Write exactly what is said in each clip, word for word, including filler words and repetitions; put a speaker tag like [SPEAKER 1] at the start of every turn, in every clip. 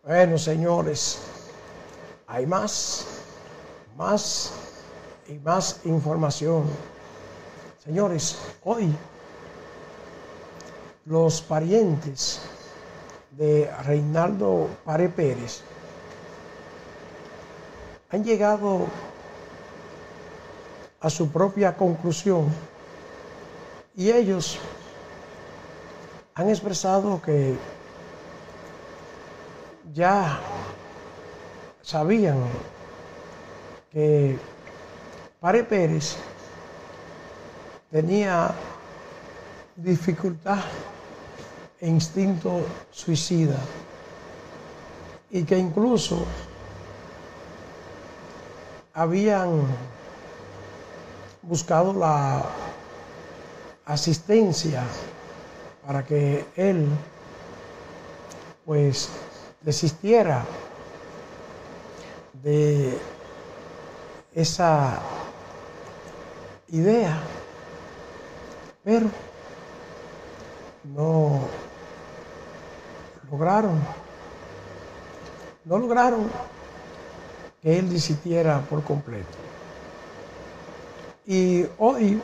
[SPEAKER 1] Bueno, señores, hay más, más y más información. Señores, hoy los parientes de Reinaldo Pare Pérez han llegado a su propia conclusión y ellos han expresado que ya sabían que Pare Pérez tenía dificultad e instinto suicida y que incluso habían buscado la asistencia para que él pues desistiera de esa idea, pero no lograron, no lograron que él desistiera por completo. Y hoy,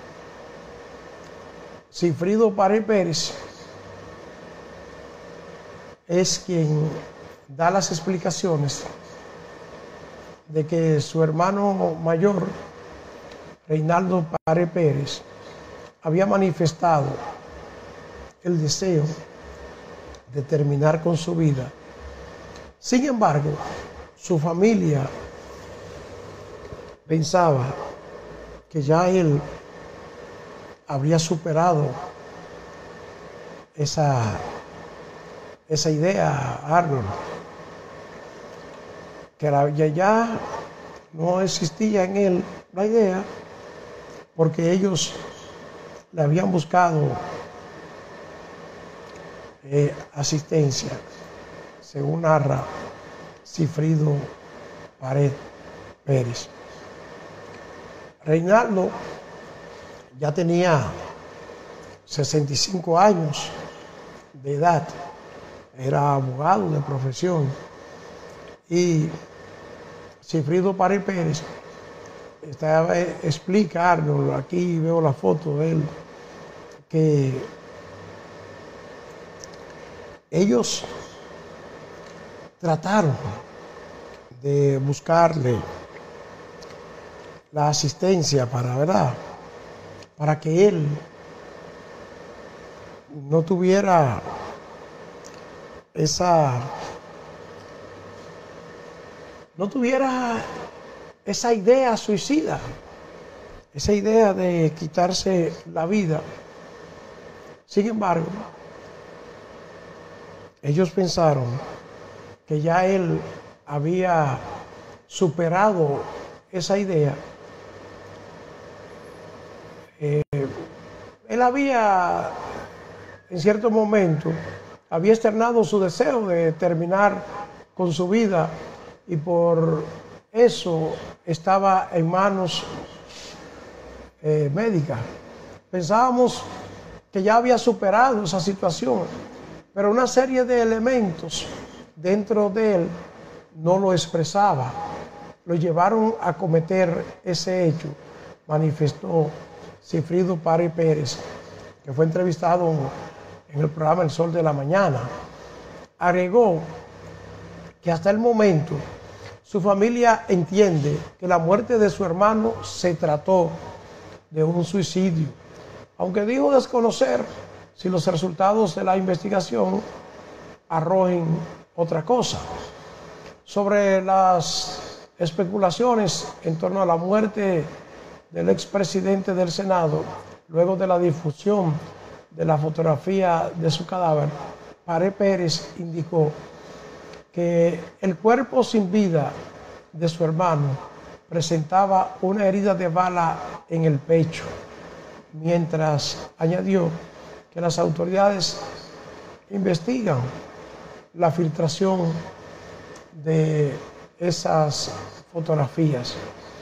[SPEAKER 1] Sigfrido Pare Pérez es quien da las explicaciones de que su hermano mayor, Reinaldo Pare Pérez, había manifestado el deseo de terminar con su vida. Sin embargo, su familia pensaba que ya él habría superado esa, esa idea, Arnold, que la, ya, ya no existía en él la idea porque ellos le habían buscado eh, asistencia, según narra Sigfrido Pare Pérez. Reinaldo ya tenía sesenta y cinco años de edad, era abogado de profesión, y Sigfrido Pare Pérez estaba, explica Arnold, aquí veo la foto de él, que ellos trataron de buscarle la asistencia para, ¿verdad?, para que él no tuviera esa no tuviera esa idea suicida, esa idea de quitarse la vida. Sin embargo, ellos pensaron que ya él había superado esa idea. Eh, él había, en cierto momento, había externado su deseo de terminar con su vida y por eso estaba en manos eh, médicas. Pensábamos que ya había superado esa situación, pero una serie de elementos dentro de él no lo expresaba, lo llevaron a cometer ese hecho, manifestó Sigfrido Pare Pérez, que fue entrevistado en el programa El Sol de la Mañana. Agregó que hasta el momento su familia entiende que la muerte de su hermano se trató de un suicidio, aunque dijo desconocer si los resultados de la investigación arrojen otra cosa. Sobre las especulaciones en torno a la muerte del expresidente del Senado, luego de la difusión de la fotografía de su cadáver, Pare Pérez indicó que el cuerpo sin vida de su hermano presentaba una herida de bala en el pecho, mientras añadió que las autoridades investigan la filtración de esas fotografías.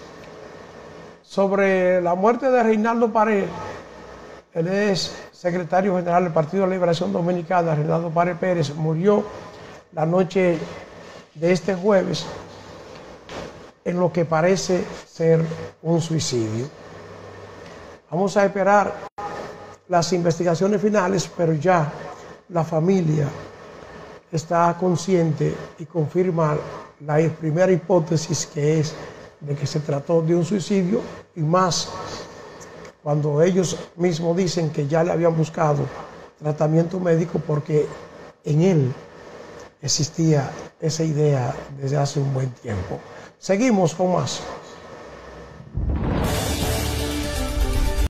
[SPEAKER 1] Sobre la muerte de Reinaldo Pare, él es secretario general del Partido de la Liberación Dominicana. Reinaldo Pare Pérez murió la noche de este jueves en lo que parece ser un suicidio. Vamos a esperar las investigaciones finales, pero ya la familia está consciente y confirma la primera hipótesis, que es de que se trató de un suicidio, y más cuando ellos mismos dicen que ya le habían buscado tratamiento médico porque en él existía esa idea desde hace un buen tiempo. Seguimos con más.